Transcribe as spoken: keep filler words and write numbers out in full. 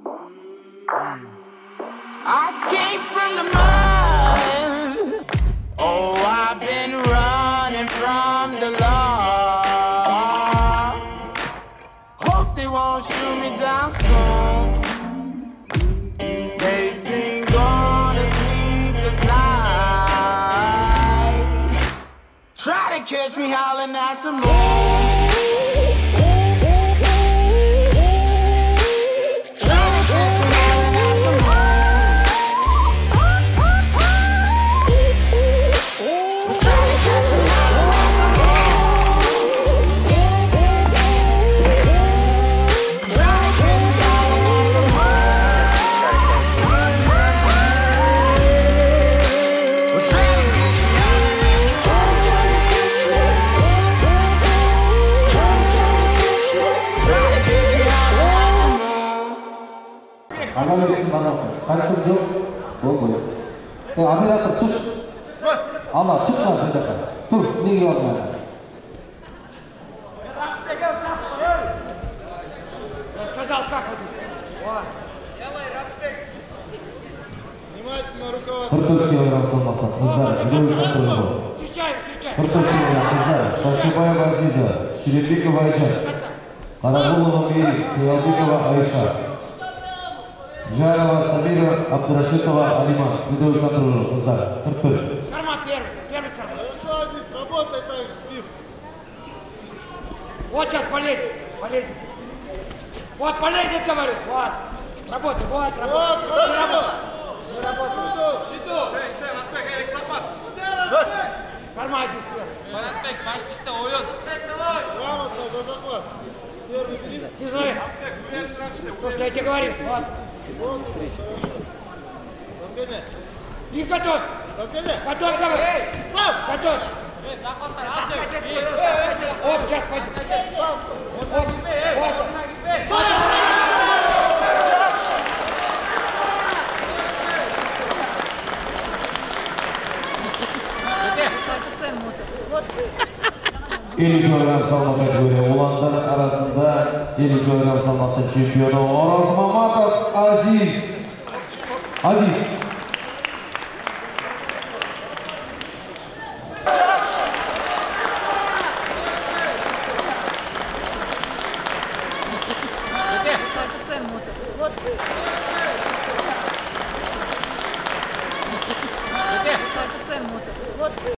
I came from the mud. Oh, I've been running from the law. Hope they won't shoot me down soon. They sing on a sleepless night. Try to catch me howling at the moon. Аналитик манасы, қайтып жоқ, болды. Оператор чыш. Ала, чышма бір жаққа. Тұр, неге алдың? Ратбек, сказал, как это? Делай, Ратбек. Внимательно руководство. Bir төрт килограмм салмақта қыздар жүрегі контролы. Встречай, встречай. Bir төрт килограмм қыздар Шашибаева-Адис, Шеребекова Айша, Қарағұлова Мейри, Қиялбекова Айша, Жарова Самира, Абдурашитова Алима, жүрегі контролы қыздар қырық төрт. Карма первый, первый карма. Хорошо, Адис, работай так же, Спир. Вот сейчас полезет, полезет. Вот полезет, говорю, вот. Работай, вот, работай. Вот, хорошо. Не работай. Шиду. Карма здесь первый. Ратбек, почти уйдет. Грамотно за захват. Первый бери. Ты знаешь, то, что я тебе говорил, вот. Вот, хорошо. Разгоняй. И готов. Разгоняй. Готов, давай. Сам. Готов. Оп, сейчас пойдет. Оп, вот. Вот. elli kilogram salmoq kategoriya ulanlar arasında elli kilogram salmoqda chempioni Orozmamatov Aziz. Adis.